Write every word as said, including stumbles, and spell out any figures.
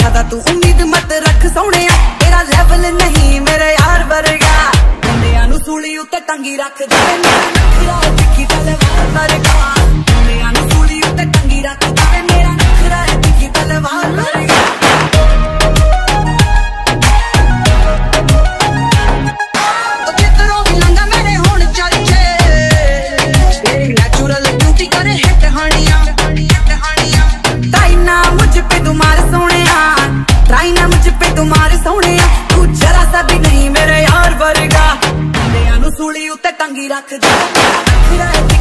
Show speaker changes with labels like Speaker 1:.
Speaker 1: ज्यादा तू उम्मीद मत रख सोने, तेरा लेवल नहीं मेरे यार वर्गा। मुंडिया नू सूली उत्ते टंगी रख दे, मेरा नखरा है तिखी तलवार वर्गा। मुंडिया नू सूली उत्ते टंगी रख दे, मेरा नखरा है तिखी तलवार वर्गा। सूली उत्ते टंगी रख दे।